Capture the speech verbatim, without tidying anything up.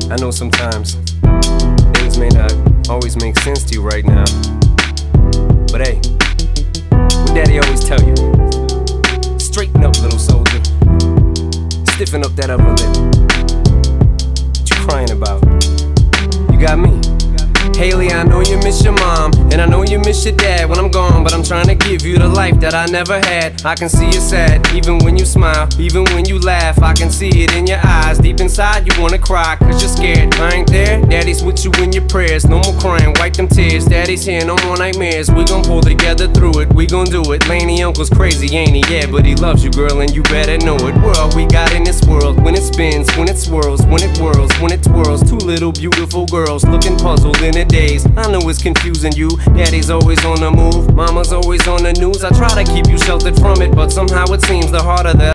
I know sometimes things may not always make sense to you right now, but hey, what Daddy always tell you: straighten up, little soldier. Stiffen up that upper lip. What you crying about? You got me. Haley, I know you miss your mom, and I know you miss your dad when I'm gone, but I'm trying to give you the life that I never had. I can see you sad, even when you smile, even when you laugh. I can see it in your eyes, deep inside you wanna cry, cause you're scared. I ain't there, Daddy's with you in your prayers. No more crying, wipe them tears. Daddy's here, no more nightmares. We gon' pull together through it, we gon' do it. Laney uncle's crazy, ain't he? Yeah, but he loves you, girl, and you better know it. We're all we got in this world. When it spins, when it swirls, when it whirls, when it twirls. Two little beautiful girls looking puzzled in a daze. I know it's confusing you. Daddy's always on the move, Mama's always on the news. I try to keep you sheltered from it, but somehow it seems the harder that